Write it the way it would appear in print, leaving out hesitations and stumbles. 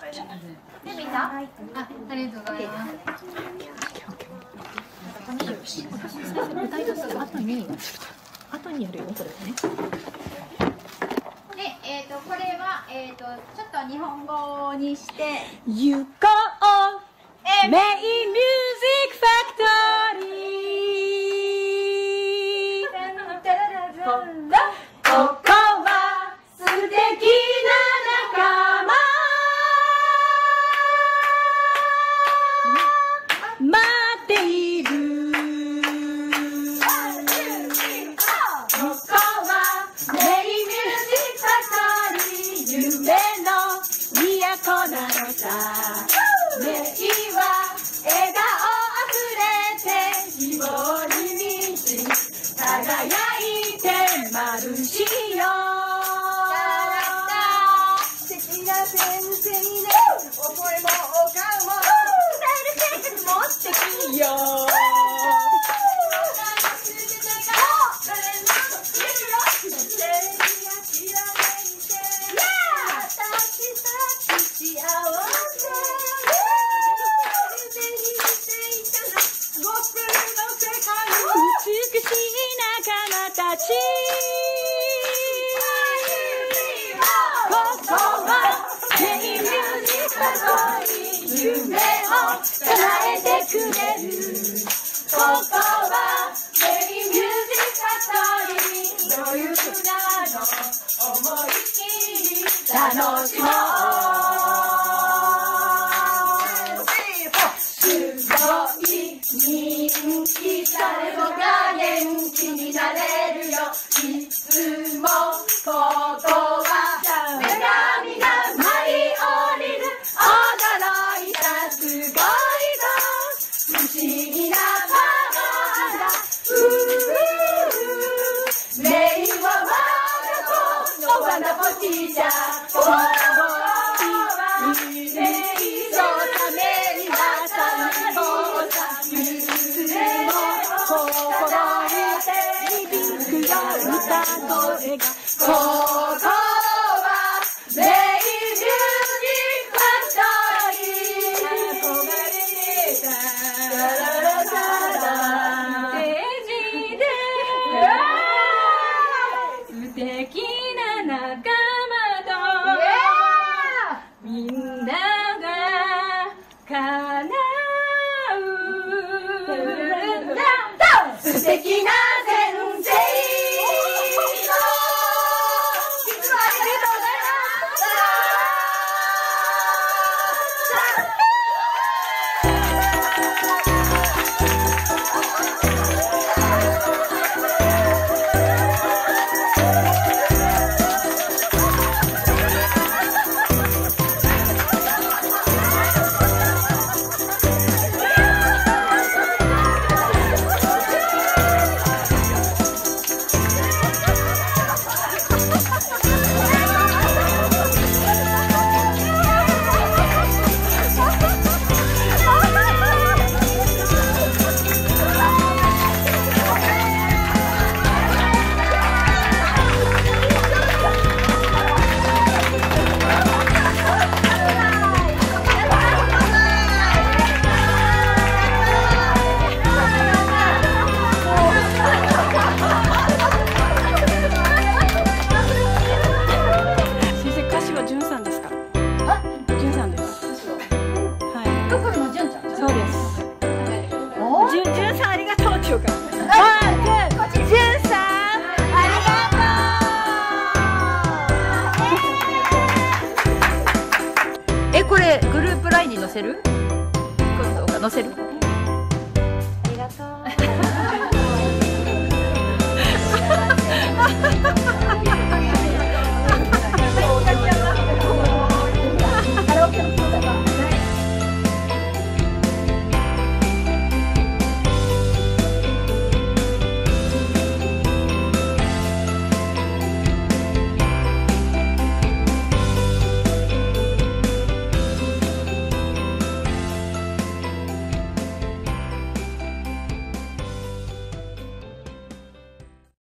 で、見た？ありがとうございます。 歌い出す後にやるよ、これね。 で、これは、ちょっと日本語にして。 行こう、メインミュージックファクトリー。ここは素敵な仲間。待っている。ここはメインミュージックファクトリー。夢の都なのさ。メイは笑顔あふれて希望に満ち輝いて眩しいよ。素敵な先生ね、お声もお顔も伝える生活も素敵よ。美しい仲間たち。ここはメインミュージックファクトリー。夢を叶えてくれる。ここはメインミュージックファクトリー。余裕なの思いっきり楽しもう。人気誰もが元気になれるよ。いつもここは女神が舞い降りる。驚いたすごいぞ、不思議なパワーだ。メイはワンダフォーティーチャー。ここはメインミュージックファクトリー。素敵な仲間とみんなが叶う素敵な先生。これグループラインに載せる？載せる？